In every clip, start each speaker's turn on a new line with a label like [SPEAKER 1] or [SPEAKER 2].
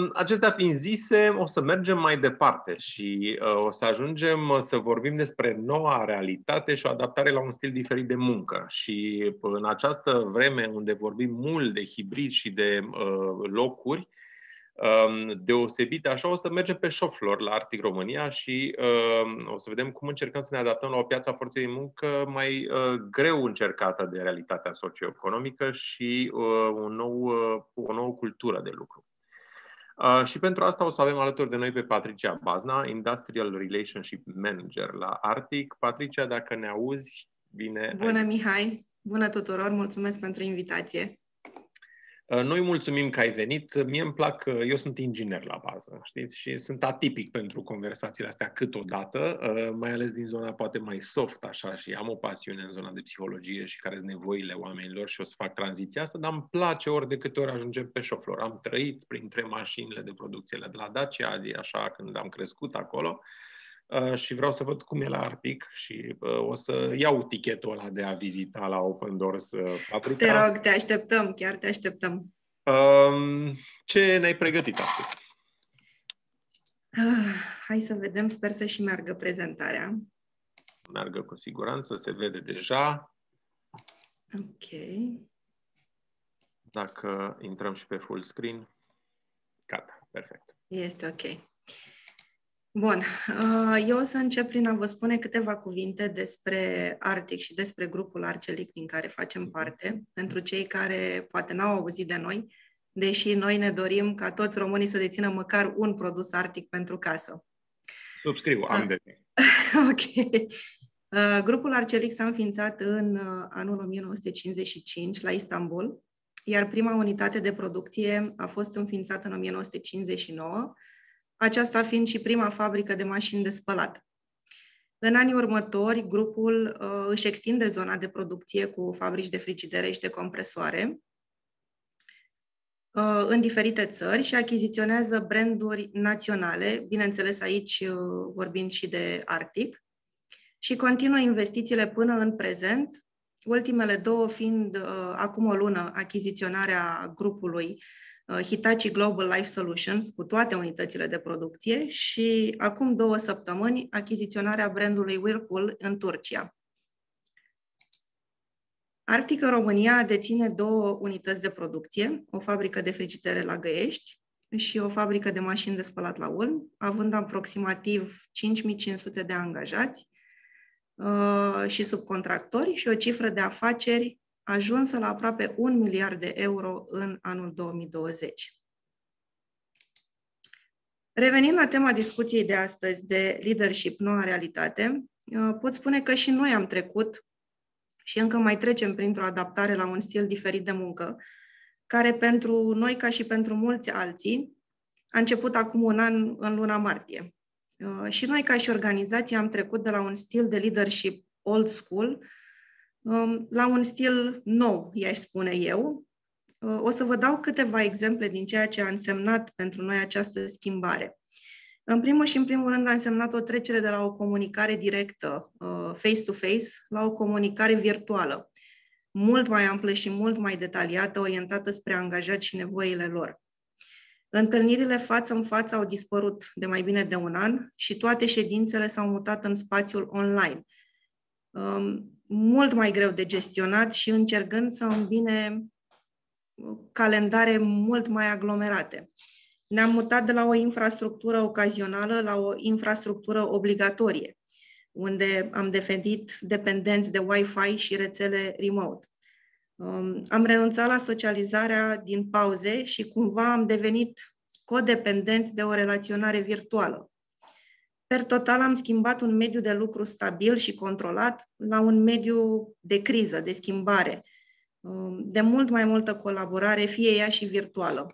[SPEAKER 1] Acestea fiind zise, o să mergem mai departe și o să ajungem să vorbim despre noua realitate și o adaptare la un stil diferit de muncă. Și în această vreme unde vorbim mult de hibrid și de locuri deosebite, așa o să mergem pe shop floor la Arctic România și o să vedem cum încercăm să ne adaptăm la o piață a forței de muncă mai greu încercată de realitatea socioeconomică și o nouă cultură de lucru. Și pentru asta o să avem alături de noi pe Patricia Bazna, Industrial Relationship Manager la Arctic. Patricia, dacă ne auzi, bine.
[SPEAKER 2] Bună, Mihai! Bună tuturor! Mulțumesc pentru invitație!
[SPEAKER 1] Noi mulțumim că ai venit. Mie îmi plac, eu sunt inginer la bază, știți? Și sunt atipic pentru conversațiile astea câteodată, mai ales din zona poate mai soft, așa, și am o pasiune în zona de psihologie și care sunt nevoile oamenilor și o să fac tranziția asta, dar îmi place ori de câte ori ajungem pe shop floor. Am trăit printre mașinile de producție de la Dacia, așa, când am crescut acolo. Și vreau să văd cum e la Arctic și o să iau tichetul ăla de a vizita la Open Doors. Patricia.
[SPEAKER 2] Te rog, te așteptăm, chiar te așteptăm.
[SPEAKER 1] Ce ne-ai pregătit astăzi?
[SPEAKER 2] Hai să vedem, sper să și meargă prezentarea.
[SPEAKER 1] Meargă cu siguranță, se vede deja.
[SPEAKER 2] Ok.
[SPEAKER 1] Dacă intrăm și pe full screen. Gata, perfect.
[SPEAKER 2] Este ok. Bun, eu o să încep prin a vă spune câteva cuvinte despre Arctic și despre grupul Arcelic din care facem parte, pentru cei care poate n-au auzit de noi, deși noi ne dorim ca toți românii să dețină măcar un produs Arctic pentru casă.
[SPEAKER 1] Subscriu, ambele.
[SPEAKER 2] Ok. Grupul Arcelic s-a înființat în anul 1955 la Istanbul, iar prima unitate de producție a fost înființată în 1959, aceasta fiind și prima fabrică de mașini de spălat. În anii următori, grupul își extinde zona de producție cu fabrici de frigidere și de compresoare în diferite țări și achiziționează branduri naționale, bineînțeles aici vorbind și de Arctic, și continuă investițiile până în prezent, ultimele două fiind acum o lună achiziționarea grupului Hitachi Global Life Solutions cu toate unitățile de producție și acum 2 săptămâni achiziționarea brandului Whirlpool în Turcia. Arctic în România deține 2 unități de producție, o fabrică de frigidere la Găiești și o fabrică de mașini de spălat la Ulm, având aproximativ 5500 de angajați și subcontractori și o cifră de afaceri ajunsă la aproape 1 miliard de euro în anul 2020. Revenind la tema discuției de astăzi de leadership, noua realitate, pot spune că și noi am trecut și încă mai trecem printr-o adaptare la un stil diferit de muncă, care pentru noi, ca și pentru mulți alții, a început acum un an, în luna martie. Și noi, ca și organizație, am trecut de la un stil de leadership old school la un stil nou, i-aș spune eu. O să vă dau câteva exemple din ceea ce a însemnat pentru noi această schimbare. În primul și în primul rând a însemnat o trecere de la o comunicare directă, face-to-face, la o comunicare virtuală, mult mai amplă și mult mai detaliată, orientată spre angajați și nevoile lor. Întâlnirile față în față au dispărut de mai bine de un an și toate ședințele s-au mutat în spațiul online. Mult mai greu de gestionat și încercând să îmbine calendare mult mai aglomerate. Ne-am mutat de la o infrastructură ocazională la o infrastructură obligatorie, unde am devenit dependenți de Wi-Fi și rețele remote. Am renunțat la socializarea din pauze și cumva am devenit codependenți de o relaționare virtuală. Per total am schimbat un mediu de lucru stabil și controlat la un mediu de criză, de schimbare, de mult mai multă colaborare, fie ea și virtuală.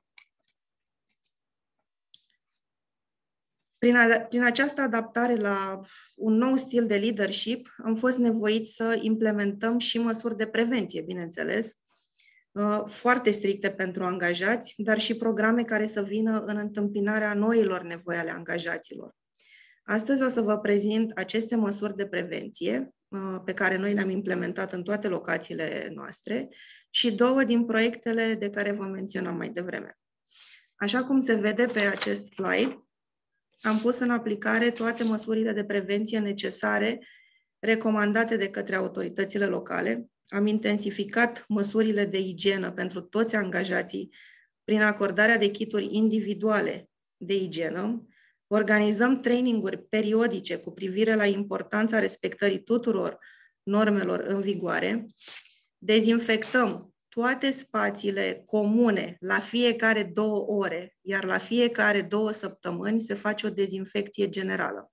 [SPEAKER 2] Prin această adaptare la un nou stil de leadership, am fost nevoiți să implementăm și măsuri de prevenție, bineînțeles, foarte stricte pentru angajați, dar și programe care să vină în întâmpinarea noilor nevoi ale angajaților. Astăzi o să vă prezint aceste măsuri de prevenție pe care noi le-am implementat în toate locațiile noastre și 2 din proiectele de care vă menționam mai devreme. Așa cum se vede pe acest slide, am pus în aplicare toate măsurile de prevenție necesare recomandate de către autoritățile locale. Am intensificat măsurile de igienă pentru toți angajații prin acordarea de kituri individuale de igienă. Organizăm traininguri periodice cu privire la importanța respectării tuturor normelor în vigoare. Dezinfectăm toate spațiile comune la fiecare 2 ore, iar la fiecare 2 săptămâni se face o dezinfecție generală.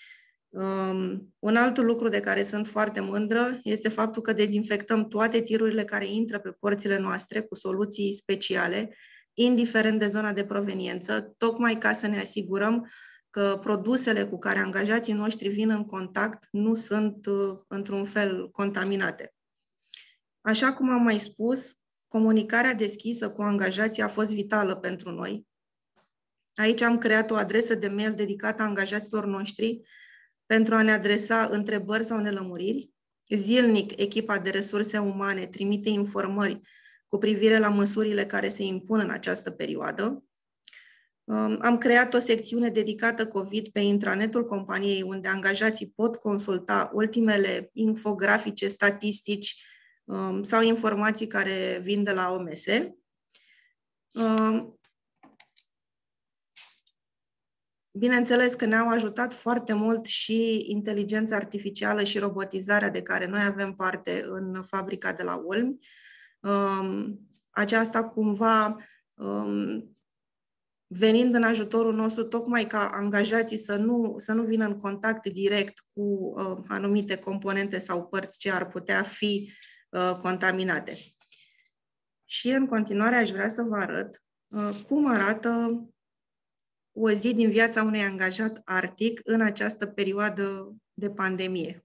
[SPEAKER 2] Un alt lucru de care sunt foarte mândră este faptul că dezinfectăm toate tirurile care intră pe porțile noastre cu soluții speciale, indiferent de zona de proveniență, tocmai ca să ne asigurăm că produsele cu care angajații noștri vin în contact nu sunt într-un fel contaminate. Așa cum am mai spus, comunicarea deschisă cu angajații a fost vitală pentru noi. Aici am creat o adresă de mail dedicată angajaților noștri pentru a ne adresa întrebări sau nelămuriri. Zilnic, echipa de resurse umane trimite informări cu privire la măsurile care se impun în această perioadă. Am creat o secțiune dedicată COVID pe intranetul companiei, unde angajații pot consulta ultimele infografice, statistici sau informații care vin de la OMS. Bineînțeles că ne-au ajutat foarte mult și inteligența artificială și robotizarea de care noi avem parte în fabrica de la Ulm. Aceasta cumva venind în ajutorul nostru tocmai ca angajații să nu vină în contact direct cu anumite componente sau părți ce ar putea fi contaminate. Și în continuare aș vrea să vă arăt cum arată o zi din viața unui angajat Arctic în această perioadă de pandemie.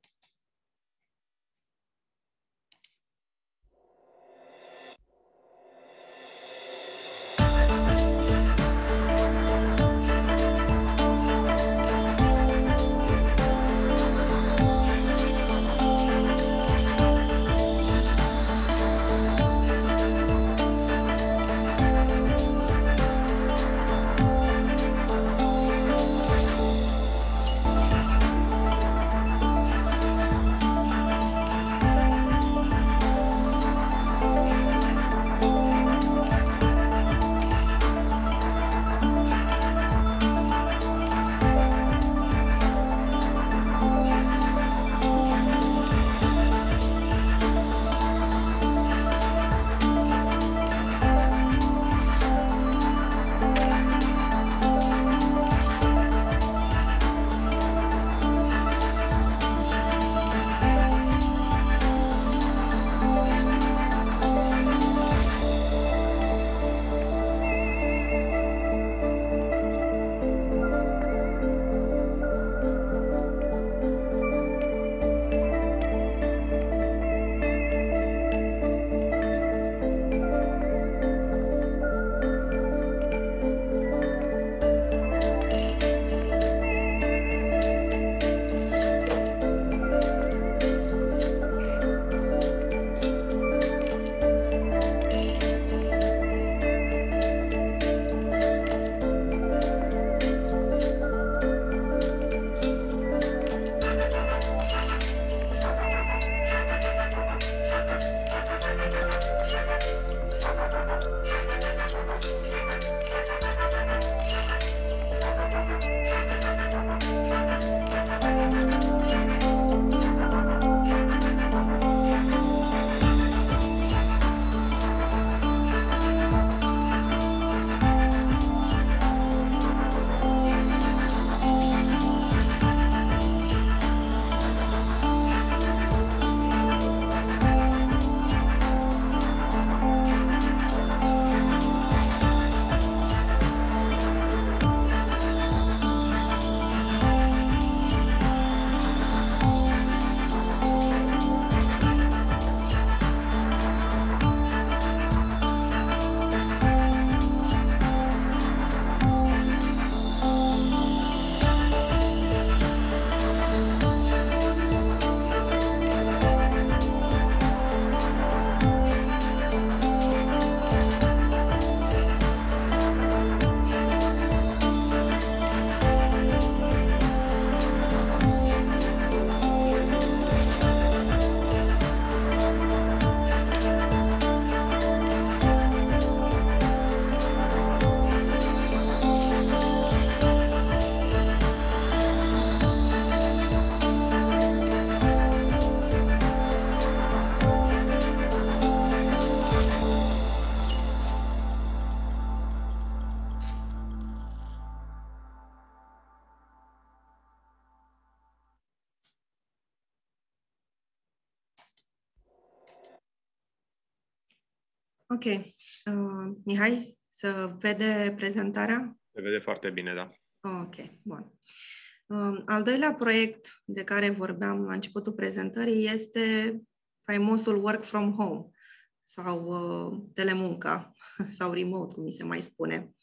[SPEAKER 2] Ok. Mihai, să vede prezentarea?
[SPEAKER 1] Se vede foarte bine, da.
[SPEAKER 2] Ok, bun. Al doilea proiect de care vorbeam la începutul prezentării este faimosul work from home sau telemunca sau remote, cum mi se mai spune.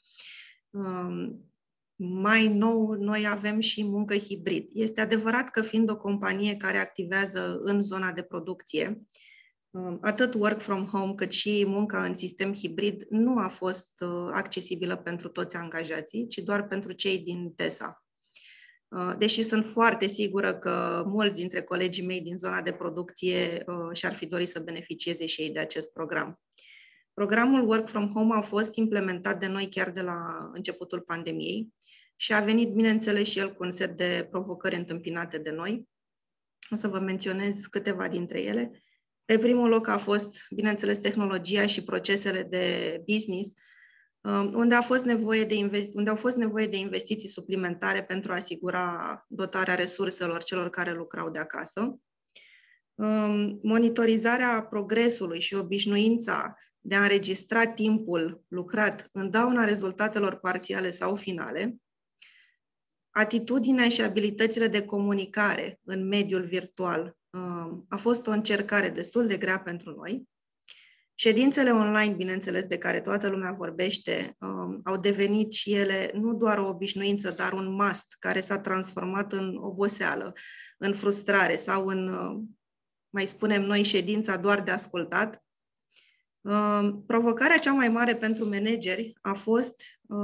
[SPEAKER 2] Mai nou, noi avem și muncă hibrid. Este adevărat că fiind o companie care activează în zona de producție, atât work from home cât și munca în sistem hibrid nu a fost accesibilă pentru toți angajații, ci doar pentru cei din TESA. Deși sunt foarte sigură că mulți dintre colegii mei din zona de producție și-ar fi dorit să beneficieze și ei de acest program. Programul Work from Home a fost implementat de noi chiar de la începutul pandemiei și a venit, bineînțeles, și el cu un set de provocări întâmpinate de noi. O să vă menționez câteva dintre ele. Pe primul loc a fost, bineînțeles, tehnologia și procesele de business, unde au fost nevoie de investiții suplimentare pentru a asigura dotarea resurselor celor care lucrau de acasă. Monitorizarea progresului și obișnuința de a înregistra timpul lucrat în dauna rezultatelor parțiale sau finale, atitudinea și abilitățile de comunicare în mediul virtual a fost o încercare destul de grea pentru noi. Ședințele online, bineînțeles, de care toată lumea vorbește, au devenit și ele nu doar o obișnuință, dar un must care s-a transformat în oboseală, în frustrare sau în, mai spunem noi, ședința doar de ascultat. Provocarea cea mai mare pentru manageri a fost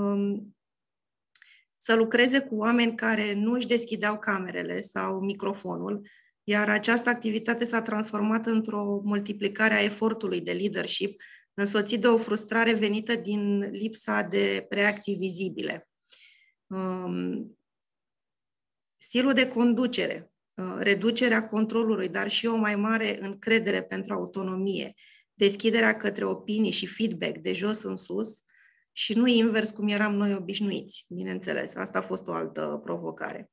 [SPEAKER 2] să lucreze cu oameni care nu își deschideau camerele sau microfonul, iar această activitate s-a transformat într-o multiplicare a efortului de leadership, însoțit de o frustrare venită din lipsa de reacții vizibile. Stilul de conducere, reducerea controlului, dar și o mai mare încredere pentru autonomie, deschiderea către opinii și feedback de jos în sus și nu invers cum eram noi obișnuiți, bineînțeles. Asta a fost o altă provocare.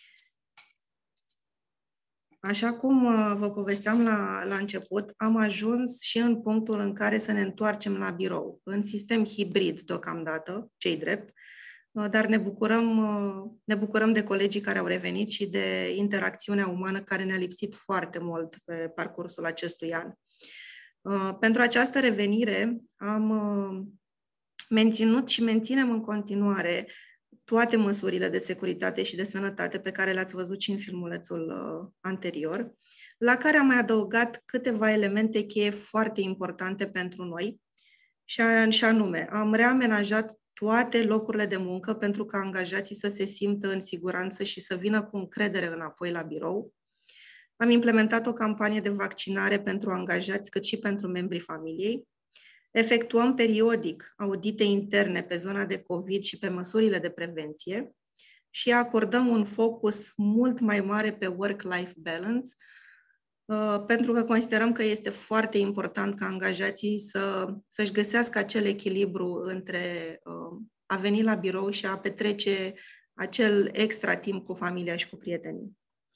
[SPEAKER 2] Așa cum vă povesteam la început, am ajuns și în punctul în care să ne întoarcem la birou, în sistem hibrid deocamdată, ce-i drept, dar ne bucurăm de colegii care au revenit și de interacțiunea umană care ne-a lipsit foarte mult pe parcursul acestui an. Pentru această revenire am menținut și menținem în continuare toate măsurile de securitate și de sănătate pe care le-ați văzut și în filmulețul anterior, la care am mai adăugat câteva elemente cheie foarte importante pentru noi, și anume, am reamenajat toate locurile de muncă pentru ca angajații să se simtă în siguranță și să vină cu încredere înapoi la birou. Am implementat o campanie de vaccinare pentru angajați, cât și pentru membrii familiei. Efectuăm periodic audite interne pe zona de COVID și pe măsurile de prevenție și acordăm un focus mult mai mare pe work-life balance, pentru că considerăm că este foarte important ca angajații să-și găsească acel echilibru între a veni la birou și a petrece acel extra timp cu familia și cu prietenii.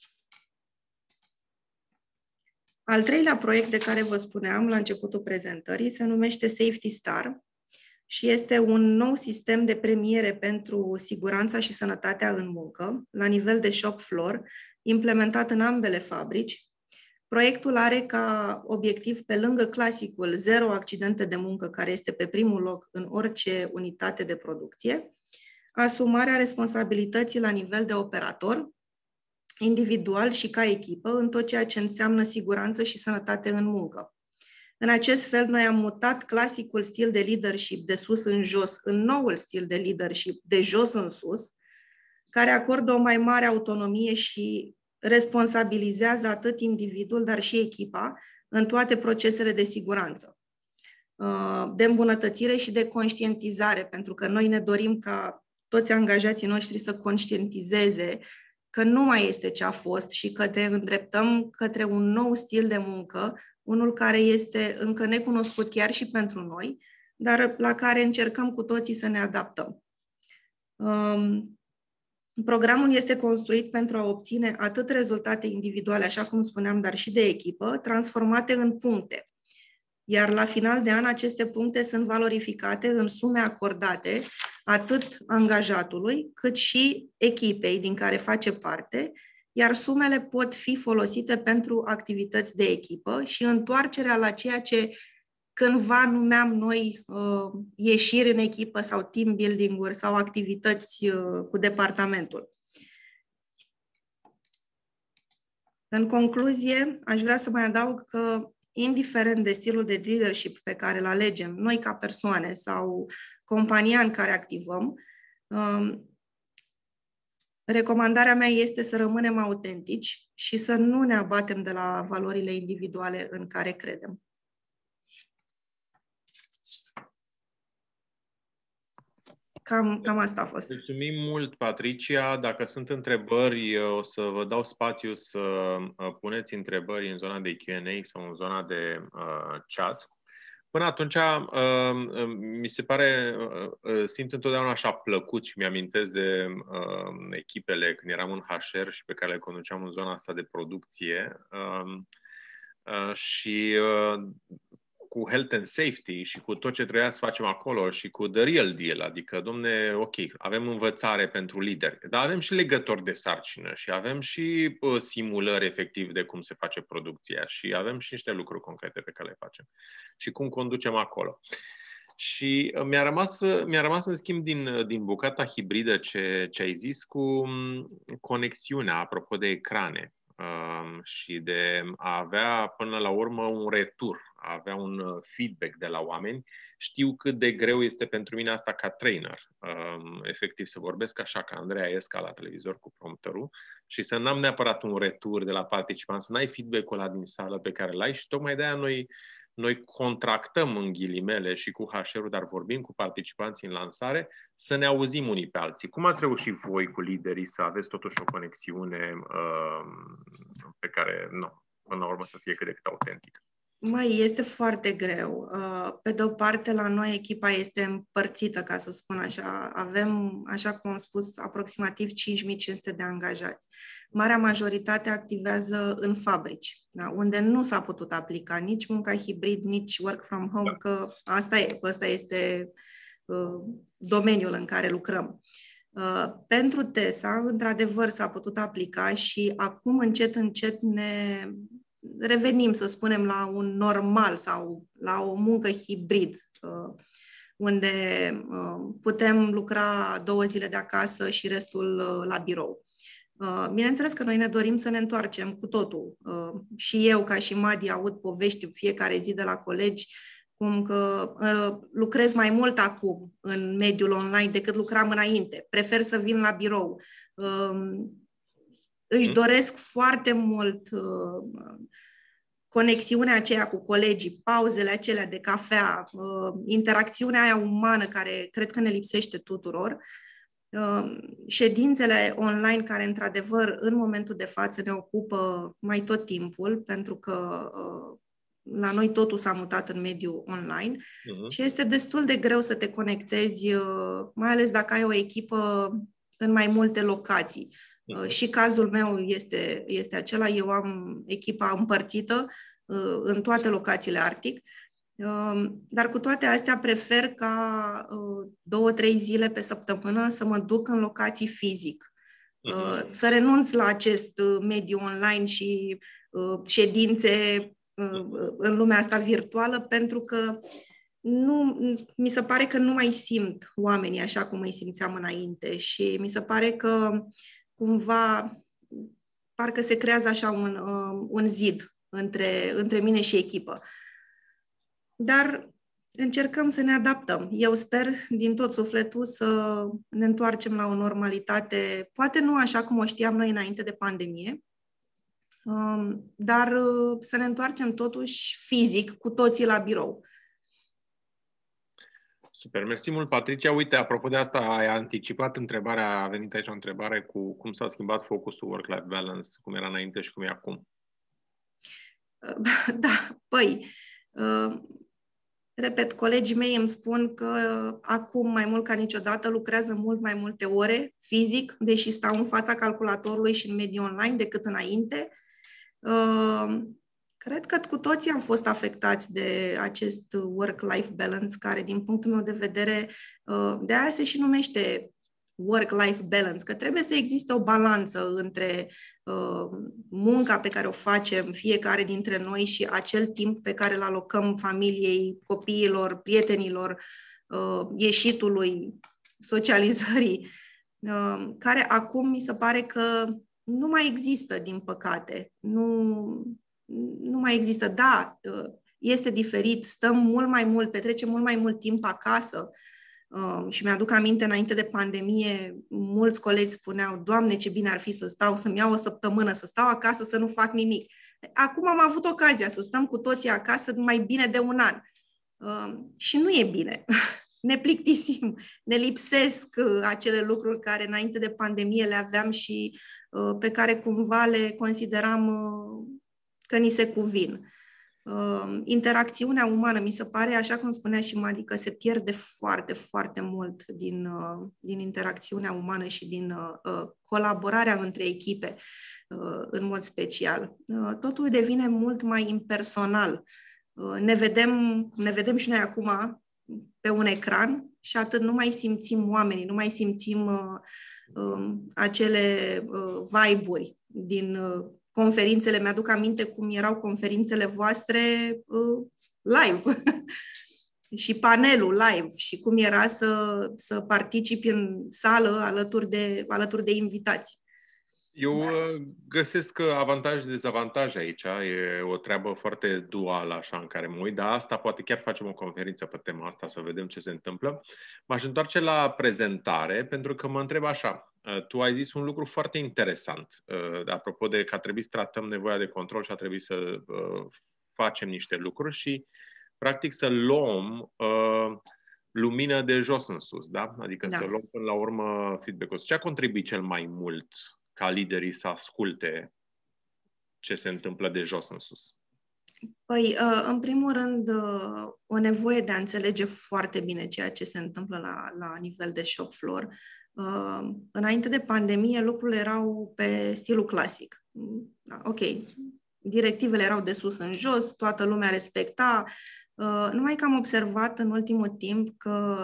[SPEAKER 2] Al treilea proiect de care vă spuneam la începutul prezentării se numește Safety Star și este un nou sistem de premiere pentru siguranța și sănătatea în muncă, la nivel de shop floor, implementat în ambele fabrici. Proiectul are ca obiectiv, pe lângă clasicul 0 accidente de muncă, care este pe primul loc în orice unitate de producție, asumarea responsabilității la nivel de operator, individual și ca echipă, în tot ceea ce înseamnă siguranță și sănătate în muncă. În acest fel, noi am mutat clasicul stil de leadership de sus în jos în noul stil de leadership de jos în sus, care acordă o mai mare autonomie și responsabilizează atât individul, dar și echipa în toate procesele de siguranță, de îmbunătățire și de conștientizare, pentru că noi ne dorim ca toți angajații noștri să conștientizeze că nu mai este ce a fost și că te îndreptăm către un nou stil de muncă, unul care este încă necunoscut chiar și pentru noi, dar la care încercăm cu toții să ne adaptăm. Programul este construit pentru a obține atât rezultate individuale, așa cum spuneam, dar și de echipă, transformate în puncte. Iar la final de an aceste puncte sunt valorificate în sume acordate atât angajatului cât și echipei din care face parte, iar sumele pot fi folosite pentru activități de echipă și întoarcerea la ceea ce cândva numeam noi ieșiri în echipă sau team building-uri sau activități cu departamentul. În concluzie, aș vrea să mai adaug că, indiferent de stilul de leadership pe care îl alegem, noi ca persoane sau compania în care activăm, recomandarea mea este să rămânem autentici și să nu ne abatem de la valorile individuale în care credem. Cam asta a fost.
[SPEAKER 1] Mulțumim mult, Patricia. Dacă sunt întrebări, o să vă dau spațiu să puneți întrebări în zona de Q&A sau în zona de chat. Până atunci, mi se pare, simt întotdeauna așa plăcut și mi-amintesc de echipele când eram în HR și pe care le conduceam în zona asta de producție. Și cu health and safety și cu tot ce trebuia să facem acolo și cu the real deal, adică, domne, ok, avem învățare pentru lideri, dar avem și legători de sarcină și avem și simulări efectiv de cum se face producția și avem și niște lucruri concrete pe care le facem și cum conducem acolo. Și mi-a rămas în schimb din bucata hibridă ce ai zis cu conexiunea, apropo de ecrane. Și de a avea până la urmă un retur, a avea un feedback de la oameni. Știu cât de greu este pentru mine asta ca trainer. Efectiv să vorbesc așa ca Andreea Esca la televizor cu prompterul și să n-am neapărat un retur de la participanți, să n-ai feedback-ul ăla din sală pe care l-ai și tocmai de-aia noi contractăm în ghilimele și cu HR-ul, dar vorbim cu participanții în lansare, să ne auzim unii pe alții. Cum ați reușit voi cu liderii să aveți totuși o conexiune pe care, până la urmă, să fie cât de cât autentică?
[SPEAKER 2] Este foarte greu. Pe de o parte, la noi echipa este împărțită, ca să spun așa. Avem, așa cum am spus, aproximativ 5500 de angajați. Marea majoritate activează în fabrici, da? Unde nu s-a putut aplica nici munca hibrid, nici work from home, că ăsta este domeniul în care lucrăm. Pentru TESA, într-adevăr, s-a putut aplica și acum, încet ne revenim, să spunem, la un normal sau la o muncă hibrid, unde putem lucra 2 zile de acasă și restul la birou. Bineînțeles că noi ne dorim să ne întoarcem cu totul. Și eu, ca și Madi, aud povești fiecare zi de la colegi cum că lucrez mai mult acum în mediul online decât lucram înainte. Prefer să vin la birou. Își doresc foarte mult conexiunea aceea cu colegii, pauzele acelea de cafea, interacțiunea aia umană care cred că ne lipsește tuturor, ședințele online care, într-adevăr, în momentul de față ne ocupă mai tot timpul, pentru că la noi totul s-a mutat în mediul online și este destul de greu să te conectezi, mai ales dacă ai o echipă în mai multe locații. Și cazul meu este acela, eu am echipa împărțită în toate locațiile Arctic, dar cu toate astea prefer ca 2-3 zile pe săptămână să mă duc în locații fizic, să renunț la acest mediu online și ședințe în lumea asta virtuală, pentru că mi se pare că nu mai simt oamenii așa cum îi simțeam înainte și mi se pare că cumva parcă se creează așa un zid între mine și echipă. Dar încercăm să ne adaptăm. Eu sper din tot sufletul să ne întoarcem la o normalitate, poate nu așa cum o știam noi înainte de pandemie, dar să ne întoarcem totuși fizic, cu toții la birou.
[SPEAKER 1] Super, mersi mult, Patricia. Uite, apropo de asta, ai anticipat întrebarea, a venit aici o întrebare cu cum s-a schimbat focusul work-life balance, cum era înainte și cum e acum.
[SPEAKER 2] Da, repet, colegii mei îmi spun că acum, mai mult ca niciodată, lucrează mult mai multe ore fizic, deși stau în fața calculatorului și în mediul online decât înainte. Cred că cu toții am fost afectați de acest work-life balance, care, din punctul meu de vedere, de aia se și numește work-life balance, că trebuie să existe o balanță între munca pe care o facem fiecare dintre noi și acel timp pe care îl alocăm familiei, copiilor, prietenilor, ieșitului, socializării, care acum mi se pare că nu mai există, din păcate. Nu mai există. Da, este diferit, stăm mult mai mult, petrecem mult mai mult timp acasă. Și mi-aduc aminte, înainte de pandemie, mulți colegi spuneau: Doamne, ce bine ar fi să stau, să-mi iau o săptămână, să stau acasă, să nu fac nimic. Acum am avut ocazia să stăm cu toții acasă mai bine de un an. Și nu e bine. Ne plictisim, ne lipsesc acele lucruri care înainte de pandemie le aveam și pe care cumva le consideram că ni se cuvin. Interacțiunea umană, mi se pare, așa cum spunea și Madi, că se pierde foarte, foarte mult din interacțiunea umană și din colaborarea între echipe, în mod special. Totul devine mult mai impersonal. Ne vedem și noi acum pe un ecran și atât, nu mai simțim oamenii, nu mai simțim acele vibe-uri din conferințele. Mi-aduc aminte cum erau conferințele voastre live și panelul live și cum era să participi în sală alături de invitați.
[SPEAKER 1] Eu găsesc avantaje și dezavantaje aici. E o treabă foarte duală, așa, în care mă uit, dar asta poate chiar facem o conferință pe tema asta, să vedem ce se întâmplă. M-aș întoarce la prezentare, pentru că mă întreb așa. Tu ai zis un lucru foarte interesant, apropo de că a trebuit să tratăm nevoia de control și a trebuit să facem niște lucruri și, practic, să luăm lumină de jos în sus, da? Adică să luăm până la urmă feedback-ul. Ce a contribuit cel mai mult ca liderii să asculte ce se întâmplă de jos în sus?
[SPEAKER 2] Păi, în primul rând, o nevoie de a înțelege foarte bine ceea ce se întâmplă la nivel de shop floor. Înainte de pandemie, lucrurile erau pe stilul clasic. Ok, directivele erau de sus în jos, toată lumea respecta. Numai că am observat în ultimul timp că,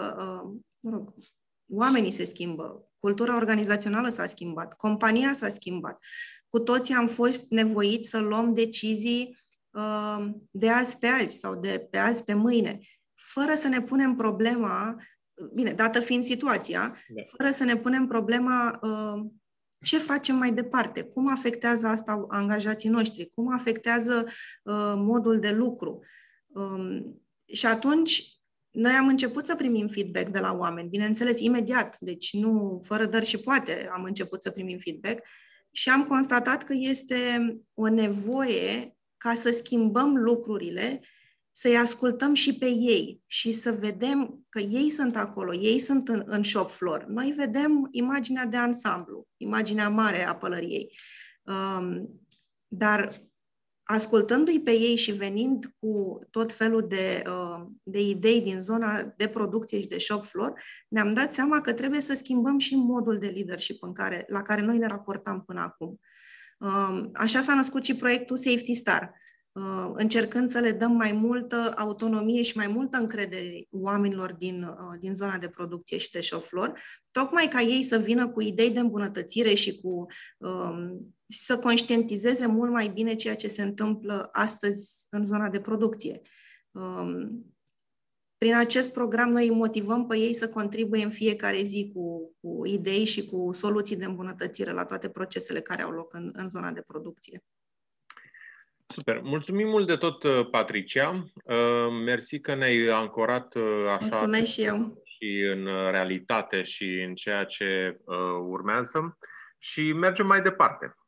[SPEAKER 2] oamenii se schimbă, cultura organizațională s-a schimbat, compania s-a schimbat. Cu toții am fost nevoiți să luăm decizii de azi pe azi sau de pe azi pe mâine, fără să ne punem problema, bine, dată fiind situația, fără să ne punem problema ce facem mai departe, cum afectează asta angajații noștri, cum afectează modul de lucru. Și atunci noi am început să primim feedback de la oameni, bineînțeles, imediat, deci nu fără dar și poate am început să primim feedback și am constatat că este o nevoie ca să schimbăm lucrurile, să-i ascultăm și pe ei și să vedem că ei sunt acolo, ei sunt în shop floor. Noi vedem imaginea de ansamblu, imaginea mare a pălăriei. Dar ascultându-i pe ei și venind cu tot felul de idei din zona de producție și de shop floor, ne-am dat seama că trebuie să schimbăm și modul de leadership la care noi ne raportam până acum. Așa s-a născut și proiectul Safety Star, încercând să le dăm mai multă autonomie și mai multă încredere oamenilor din zona de producție și de shop floor, tocmai ca ei să vină cu idei de îmbunătățire și să conștientizeze mult mai bine ceea ce se întâmplă astăzi în zona de producție. Prin acest program noi îi motivăm pe ei să contribuie în fiecare zi cu idei și cu soluții de îmbunătățire la toate procesele care au loc în zona de producție.
[SPEAKER 1] Super. Mulțumim mult de tot, Patricia. Mersi că ne-ai ancorat așa.
[SPEAKER 2] Mulțumesc și eu.
[SPEAKER 1] Și în realitate și în ceea ce urmează și mergem mai departe.